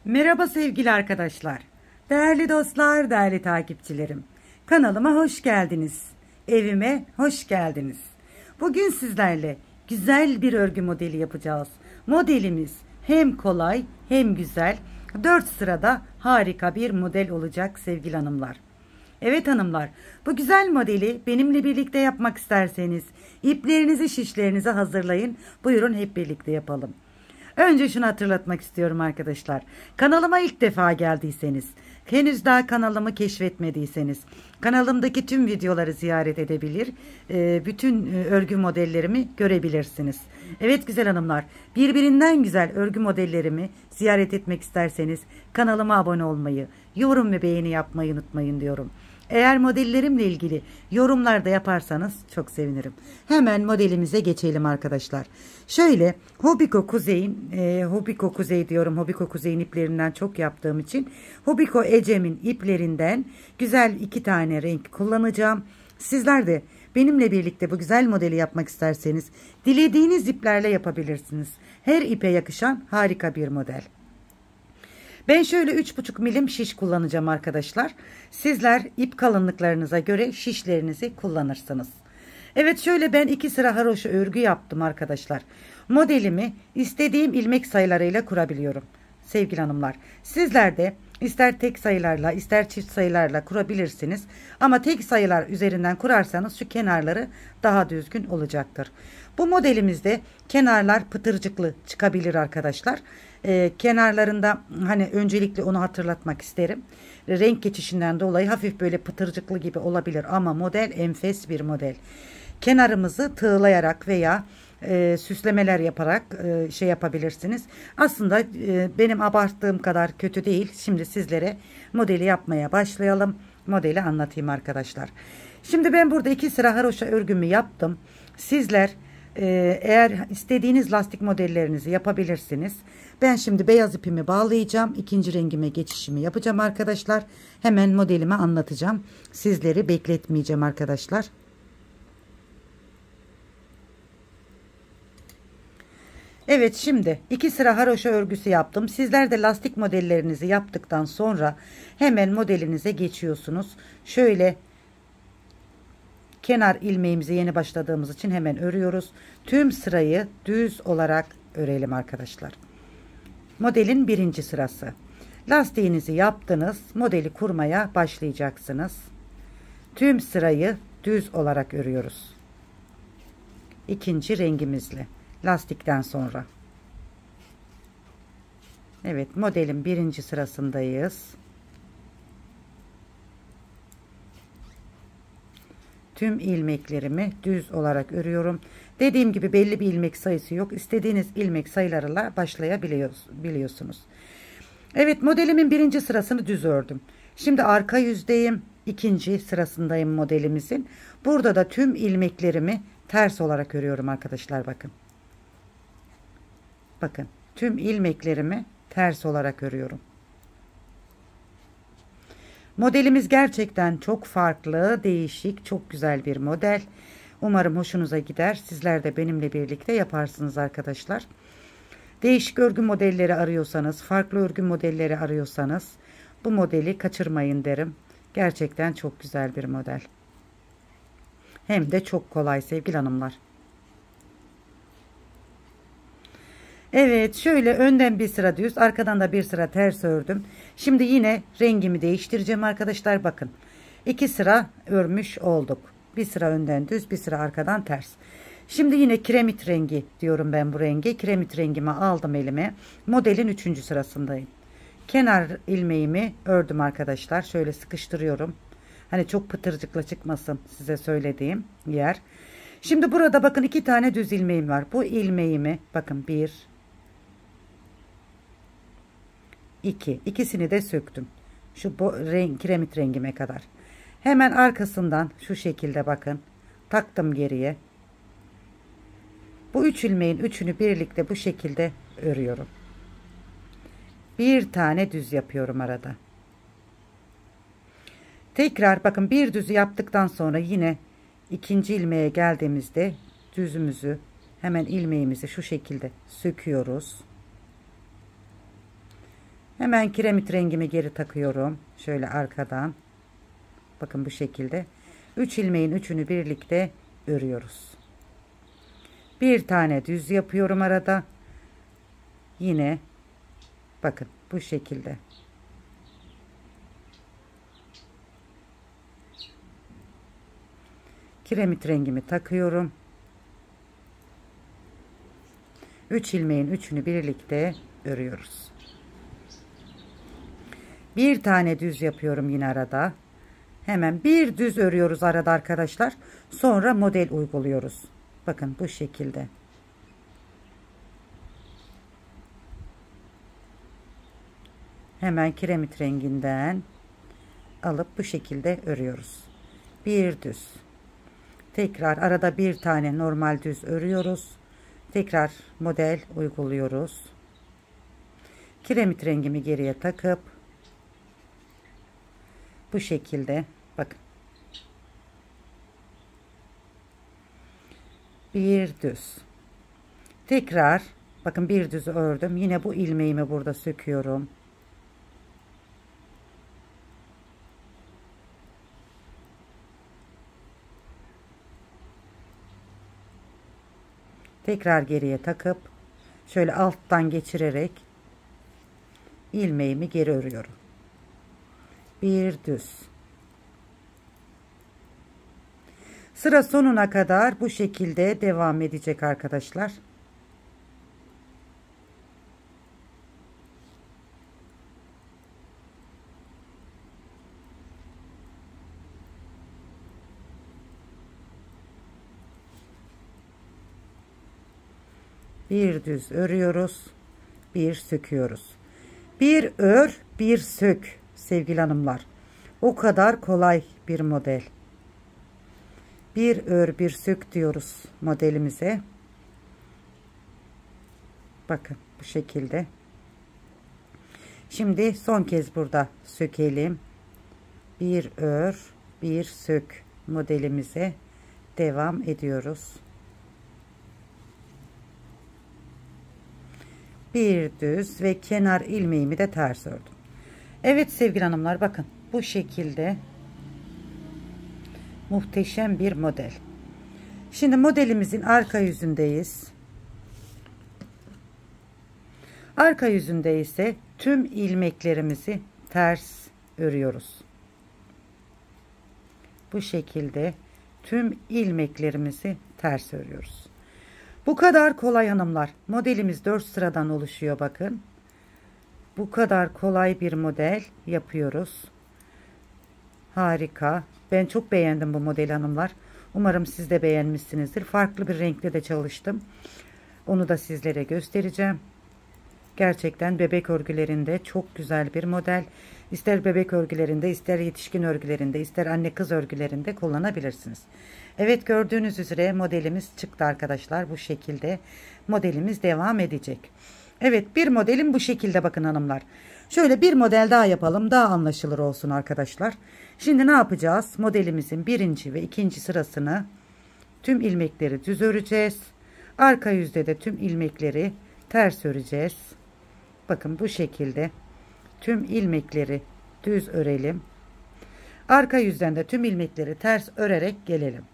Merhaba sevgili arkadaşlar, değerli dostlar, değerli takipçilerim. Kanalıma hoş geldiniz, evime hoş geldiniz. Bugün sizlerle güzel bir örgü modeli yapacağız. Modelimiz hem kolay hem güzel, 4 sırada harika bir model olacak sevgili hanımlar. Evet hanımlar, bu güzel modeli benimle birlikte yapmak isterseniz iplerinizi, şişlerinizi hazırlayın. Buyurun hep birlikte yapalım. Önce şunu hatırlatmak istiyorum arkadaşlar. Kanalıma ilk defa geldiyseniz, henüz daha kanalımı keşfetmediyseniz, kanalımdaki tüm videoları ziyaret edebilir, bütün örgü modellerimi görebilirsiniz. Evet güzel hanımlar, birbirinden güzel örgü modellerimi ziyaret etmek isterseniz kanalıma abone olmayı, yorum ve beğeni yapmayı unutmayın diyorum. Eğer modellerimle ilgili yorumlarda yaparsanız çok sevinirim. Hemen modelimize geçelim arkadaşlar. Şöyle Hobiko Kuzey'in, Hobiko Kuzey diyorum, Hobiko Kuzey'in iplerinden çok yaptığım için Hobiko Ecem'in iplerinden güzel 2 tane renk kullanacağım. Sizler de benimle birlikte bu güzel modeli yapmak isterseniz dilediğiniz iplerle yapabilirsiniz. Her ipe yakışan harika bir model. Ben şöyle 3,5 milim şiş kullanacağım arkadaşlar. Sizler ip kalınlıklarınıza göre şişlerinizi kullanırsınız. Evet şöyle ben 2 sıra haroşa örgü yaptım arkadaşlar. Modelimi istediğim ilmek sayılarıyla kurabiliyorum. Sevgili hanımlar, sizler de ister tek sayılarla ister çift sayılarla kurabilirsiniz. Ama tek sayılar üzerinden kurarsanız şu kenarları daha düzgün olacaktır. Bu modelimizde kenarlar pıtırcıklı çıkabilir arkadaşlar. Kenarlarında hani öncelikle onu hatırlatmak isterim. Renk geçişinden dolayı hafif böyle pıtırcıklı gibi olabilir ama model enfes bir model. Kenarımızı tığlayarak veya süslemeler yaparak şey yapabilirsiniz. Aslında benim abarttığım kadar kötü değil. Şimdi sizlere modeli yapmaya başlayalım. Modeli anlatayım arkadaşlar. Şimdi ben burada 2 sıra haroşa örgümü yaptım. Sizler eğer istediğiniz lastik modellerinizi yapabilirsiniz. Ben şimdi beyaz ipimi bağlayacağım. İkinci rengime geçişimi yapacağım arkadaşlar. Hemen modelimi anlatacağım. Sizleri bekletmeyeceğim arkadaşlar. Evet şimdi 2 sıra haroşa örgüsü yaptım. Sizler de lastik modellerinizi yaptıktan sonra hemen modelinize geçiyorsunuz. Şöyle kenar ilmeğimizi yeni başladığımız için hemen örüyoruz. Tüm sırayı düz olarak örelim arkadaşlar. Modelin 1. sırası. Lastiğinizi yaptınız. Modeli kurmaya başlayacaksınız. Tüm sırayı düz olarak örüyoruz. 2. rengimizle. Lastikten sonra. Evet modelin 1. sırasındayız. Tüm ilmeklerimi düz olarak örüyorum. Dediğim gibi belli bir ilmek sayısı yok. İstediğiniz ilmek sayılarıyla başlayabiliyorsunuz. Evet modelimin 1. sırasını düz ördüm. Şimdi arka yüzdeyim. 2. sırasındayım modelimizin. Burada da tüm ilmeklerimi ters olarak örüyorum arkadaşlar bakın. Bakın tüm ilmeklerimi ters olarak örüyorum. Modelimiz gerçekten çok farklı, değişik, çok güzel bir model. Umarım hoşunuza gider. Sizler de benimle birlikte yaparsınız arkadaşlar. Değişik örgü modelleri arıyorsanız, farklı örgü modelleri arıyorsanız bu modeli kaçırmayın derim. Gerçekten çok güzel bir model. Hem de çok kolay sevgili hanımlar. Evet şöyle önden bir sıra düz, arkadan da bir sıra ters ördüm. Şimdi yine rengimi değiştireceğim arkadaşlar bakın. 2 sıra örmüş olduk. Bir sıra önden düz, bir sıra arkadan ters. Şimdi yine kiremit rengi diyorum ben bu rengi. Kiremit rengimi aldım elime. Modelin 3. sırasındayım. Kenar ilmeğimi ördüm arkadaşlar. Şöyle sıkıştırıyorum. Hani çok pıtırcıkla çıkmasın size söylediğim yer. Şimdi burada bakın 2 tane düz ilmeğim var. Bu ilmeğimi bakın 1 2. İkisini de söktüm. Şu kiremit rengime kadar. Hemen arkasından şu şekilde bakın. Taktım geriye. Bu 3 ilmeğin üçünü birlikte bu şekilde örüyorum. Bir tane düz yapıyorum arada. Tekrar bakın bir düzü yaptıktan sonra yine 2. ilmeğe geldiğimizde düzümüzü hemen ilmeğimizi şu şekilde söküyoruz. Hemen kiremit rengimi geri takıyorum. Şöyle arkadan. Bakın bu şekilde. 3 ilmeğin üçünü birlikte örüyoruz. Bir tane düz yapıyorum arada. Yine bakın bu şekilde. Kiremit rengimi takıyorum. 3 ilmeğin üçünü birlikte örüyoruz. Bir tane düz yapıyorum yine arada. Hemen bir düz örüyoruz arada arkadaşlar. Sonra model uyguluyoruz. Bakın bu şekilde. Hemen kiremit renginden alıp bu şekilde örüyoruz. Bir düz. Tekrar arada bir tane normal düz örüyoruz. Tekrar model uyguluyoruz. Kiremit rengimi geriye takıp bu şekilde bakın. Bir düz. Tekrar bakın bir düz ördüm. Yine bu ilmeğimi burada söküyorum. Tekrar geriye takıp şöyle alttan geçirerek ilmeğimi geri örüyorum. Bir düz. Sıra sonuna kadar bu şekilde devam edecek arkadaşlar. Bir düz örüyoruz, bir söküyoruz. Bir ör, bir sök sevgili hanımlar. O kadar kolay bir model. Bir ör, bir sök diyoruz modelimize. Bakın bu şekilde. Şimdi son kez burada sökelim. Bir ör, bir sök modelimize devam ediyoruz. Bir düz ve kenar ilmeğimi de ters ördüm. Evet sevgili hanımlar, bakın bu şekilde muhteşem bir model. Şimdi modelimizin arka yüzündeyiz. Arka yüzünde ise tüm ilmeklerimizi ters örüyoruz. Bu şekilde tüm ilmeklerimizi ters örüyoruz. Bu kadar kolay hanımlar. Modelimiz 4 sıradan oluşuyor bakın. Bu kadar kolay bir model yapıyoruz. Harika. Ben çok beğendim bu modeli hanımlar. Umarım siz de beğenmişsinizdir. Farklı bir renkle de çalıştım. Onu da sizlere göstereceğim. Gerçekten bebek örgülerinde çok güzel bir model. İster bebek örgülerinde, ister yetişkin örgülerinde, ister anne kız örgülerinde kullanabilirsiniz. Evet, gördüğünüz üzere modelimiz çıktı arkadaşlar. Bu şekilde modelimiz devam edecek. Evet, bir modelim bu şekilde bakın hanımlar. Şöyle bir model daha yapalım. Daha anlaşılır olsun arkadaşlar. Şimdi ne yapacağız? Modelimizin birinci ve ikinci sırasını tüm ilmekleri düz öreceğiz. Arka yüzde de tüm ilmekleri ters öreceğiz. Bakın bu şekilde tüm ilmekleri düz örelim. Arka yüzden de tüm ilmekleri ters örerek gelelim.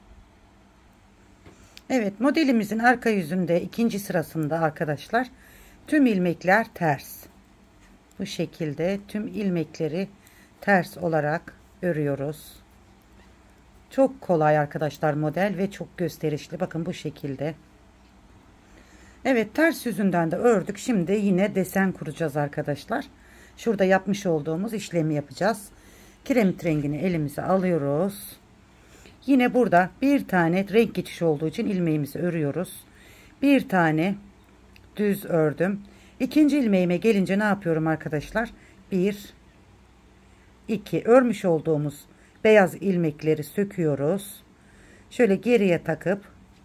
Evet, modelimizin arka yüzünde ikinci sırasında arkadaşlar tüm ilmekler ters. Bu şekilde tüm ilmekleri ters olarak örüyoruz. Çok kolay arkadaşlar model ve çok gösterişli. Bakın bu şekilde. Evet, ters yüzünden de ördük. Şimdi yine desen kuracağız arkadaşlar. Şurada yapmış olduğumuz işlemi yapacağız. Kiremit rengini elimize alıyoruz. Yine burada bir tane renk geçişi olduğu için ilmeğimizi örüyoruz. Bir tane düz ördüm. İkinci ilmeğime gelince ne yapıyorum arkadaşlar? 1 2 örmüş olduğumuz beyaz ilmekleri söküyoruz. Şöyle geriye takıp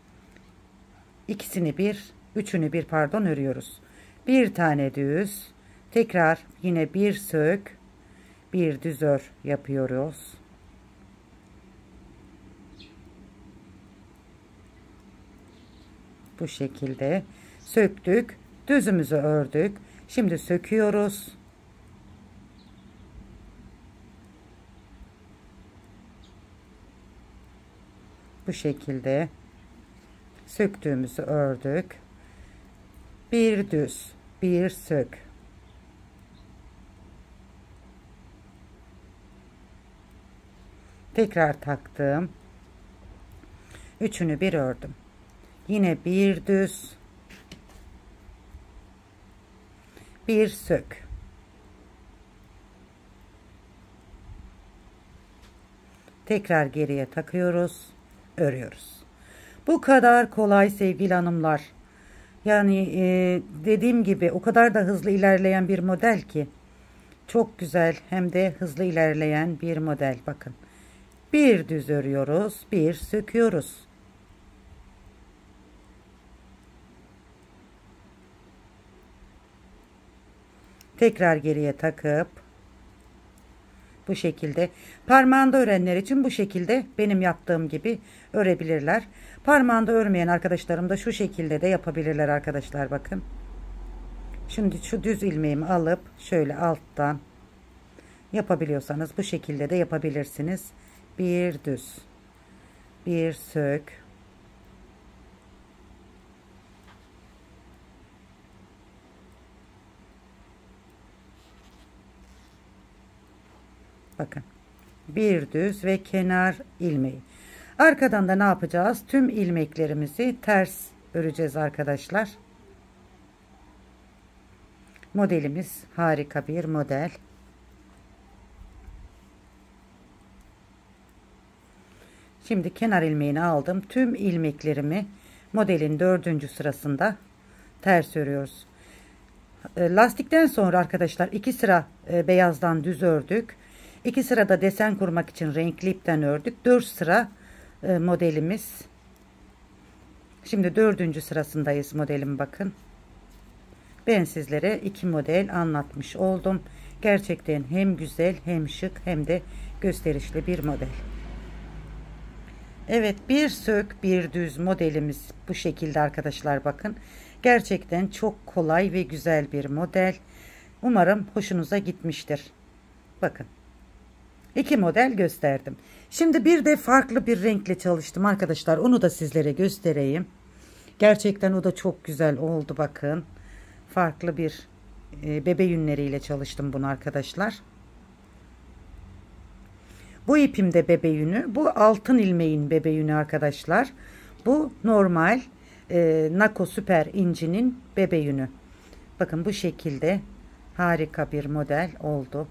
üçünü bir pardon örüyoruz. Bir tane düz, tekrar yine bir sök, bir düz ör yapıyoruz. Bu şekilde söktük, düzümüzü ördük. Şimdi söküyoruz. Bu şekilde söktüğümüzü ördük. Bir düz, bir sök. Tekrar taktım. Üçünü bir ördüm. Yine bir düz, bir sök. Tekrar geriye takıyoruz, örüyoruz. Bu kadar kolay sevgili hanımlar. Yani dediğim gibi o kadar da hızlı ilerleyen bir model ki. Çok güzel hem de hızlı ilerleyen bir model. Bakın. Bir düz örüyoruz, bir söküyoruz. Tekrar geriye takıp bu şekilde parmağında örenler için bu şekilde benim yaptığım gibi örebilirler. Parmağında örmeyen arkadaşlarım da şu şekilde de yapabilirler arkadaşlar, bakın. Şimdi şu düz ilmeğimi alıp şöyle alttan yapabiliyorsanız bu şekilde de yapabilirsiniz. Bir düz, bir sök. Bakın. Bir düz ve kenar ilmeği. Arkadan da ne yapacağız? Tüm ilmeklerimizi ters öreceğiz arkadaşlar. Modelimiz harika bir model. Şimdi kenar ilmeğini aldım. Tüm ilmeklerimi modelin 4. sırasında ters örüyoruz. Lastikten sonra arkadaşlar 2 sıra beyazdan düz ördük. 2 sırada desen kurmak için renkli ipten ördük. 4 sıra modelimiz. Şimdi 4. sırasındayız modelim, bakın. Ben sizlere 2 model anlatmış oldum. Gerçekten hem güzel hem şık hem de gösterişli bir model. Evet, bir sök bir düz modelimiz bu şekilde arkadaşlar, bakın. Gerçekten çok kolay ve güzel bir model. Umarım hoşunuza gitmiştir. Bakın. 2 model gösterdim. Şimdi bir de farklı bir renkle çalıştım arkadaşlar. Onu da sizlere göstereyim. Gerçekten o da çok güzel oldu, bakın. Farklı bir bebe yünleriyle çalıştım bunu arkadaşlar. Bu ipimde bebe yünü. Bu altın ilmeğin bebe yünü arkadaşlar. Bu normal Nako Süper incinin bebe yünü. Bakın bu şekilde harika bir model oldu.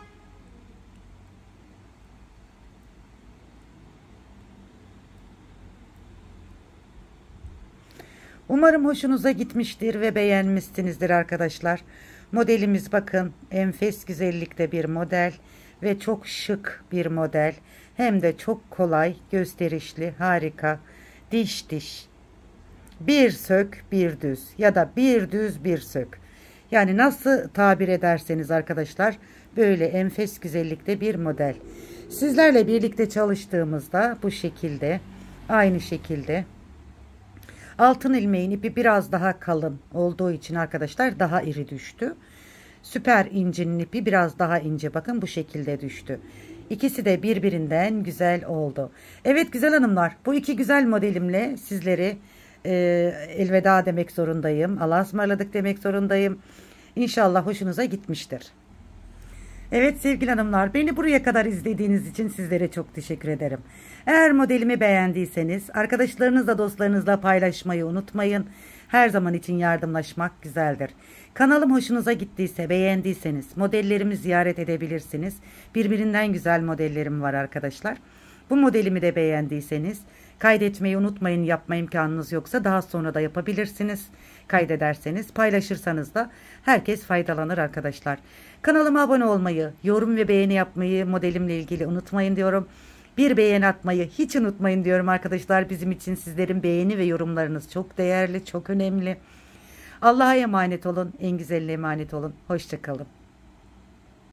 Umarım hoşunuza gitmiştir ve beğenmişsinizdir arkadaşlar. Modelimiz bakın enfes güzellikte bir model ve çok şık bir model. Hem de çok kolay, gösterişli, harika. Diş diş. Bir sök, bir düz ya da bir düz, bir sök. Yani nasıl tabir ederseniz arkadaşlar, böyle enfes güzellikte bir model. Sizlerle birlikte çalıştığımızda bu şekilde, aynı şekilde. Altın ilmeğin ipi biraz daha kalın olduğu için arkadaşlar daha iri düştü. Süper incinin ipi biraz daha ince, bakın bu şekilde düştü. İkisi de birbirinden güzel oldu. Evet güzel hanımlar, bu 2 güzel modelimle sizleri elveda demek zorundayım. Allah'a ısmarladık demek zorundayım. İnşallah hoşunuza gitmiştir. Evet sevgili hanımlar, beni buraya kadar izlediğiniz için sizlere çok teşekkür ederim. Eğer modelimi beğendiyseniz arkadaşlarınızla, dostlarınızla paylaşmayı unutmayın. Her zaman için yardımlaşmak güzeldir. Kanalım hoşunuza gittiyse, beğendiyseniz modellerimi ziyaret edebilirsiniz. Birbirinden güzel modellerim var arkadaşlar. Bu modelimi de beğendiyseniz kaydetmeyi unutmayın. Yapma imkanınız yoksa daha sonra da yapabilirsiniz. Kaydederseniz, paylaşırsanız da herkes faydalanır arkadaşlar. Kanalıma abone olmayı, yorum ve beğeni yapmayı modelimle ilgili unutmayın diyorum. Bir beğeni atmayı hiç unutmayın diyorum arkadaşlar. Bizim için sizlerin beğeni ve yorumlarınız çok değerli, çok önemli. Allah'a emanet olun, en güzeline emanet olun. Hoşça kalın.